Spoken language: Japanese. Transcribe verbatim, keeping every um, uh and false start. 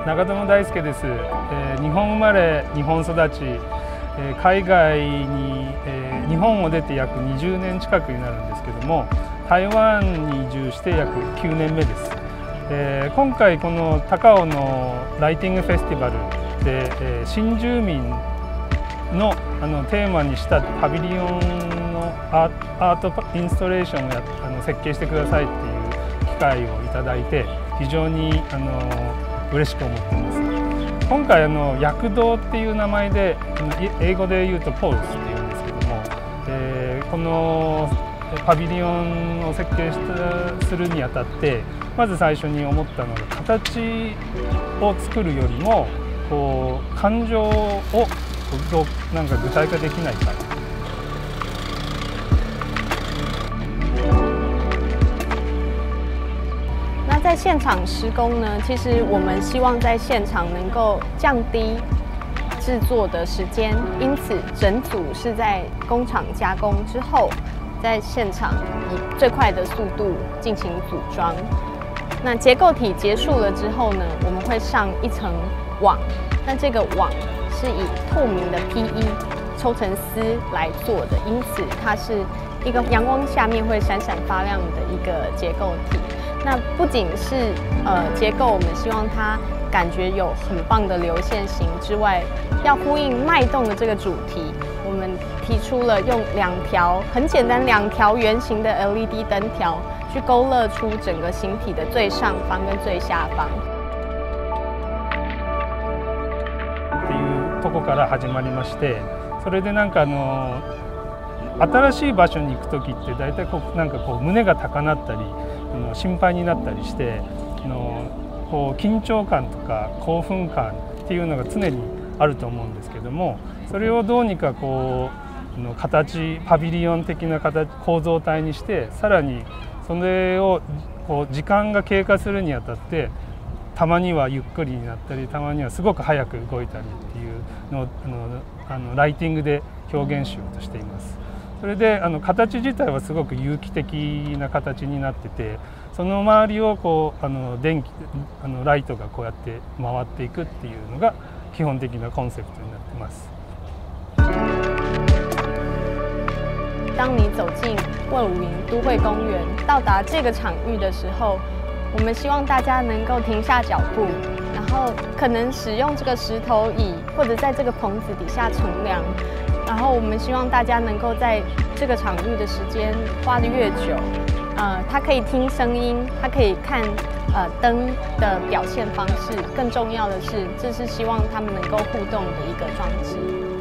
長友大輔です。えー、日本生まれ、日本育ち、えー、海外に、えー、日本を出て約にじゅうねん近くになるんですけども、台湾に移住して約きゅうねんめです。えー、今回この高雄のライティングフェスティバルで、えー、新住民のあのテーマにしたパビリオンのアートインストレーションをやあの設計してくださいっていう機会をいただいて、非常にあの嬉しく思っています。今回あの躍動っていう名前で、英語で言うとポーズっていうんですけども、えー、このパビリオンを設計したするにあたって、まず最初に思ったのが、形を作るよりもこう感情をどうなんか具体化できないか。 那在现场施工呢，其实我们希望在现场能够降低制作的时间，因此整组是在工厂加工之后，在现场以最快的速度进行组装。那结构体结束了之后呢，我们会上一层网，那这个网是以透明的 P E 抽成丝来做的，因此它是一个阳光下面会闪闪发亮的一个结构体。那不仅是呃结构，我们希望它感觉有很棒的流线型之外，要呼应脉动的这个主题，我们提出了用两条很简单两条圆形的 L E D 灯条，去勾勒出整个形体的最上方跟最下方。 っていうとこから始まりまして、それでなんかあの新しい場所に行く時って大体こうなんかこう胸が高鳴ったり心配になったりして、のこう緊張感とか興奮感っていうのが常にあると思うんですけども、それをどうにかこうの形パビリオン的な形構造体にして、さらにそれをこう時間が経過するにあたって、たまにはゆっくりになったり、たまにはすごく早く動いたりっていうのをあのあのライティングで表現しようとしています。それであの形自体はすごく有機的な形になってて、その周りをこうあの電気あのライトがこうやって回っていくっていうのが基本的なコンセプトになってます。 当你走进魏武营都会公园，到达这个场域的时候，我们希望大家能够停下脚步，然后可能使用这个石头椅，或者在这个棚子底下乘凉。然后我们希望大家能够在这个场域的时间花得越久，呃，他可以听声音，他可以看呃灯的表现方式，更重要的是，这是希望他们能够互动的一个装置。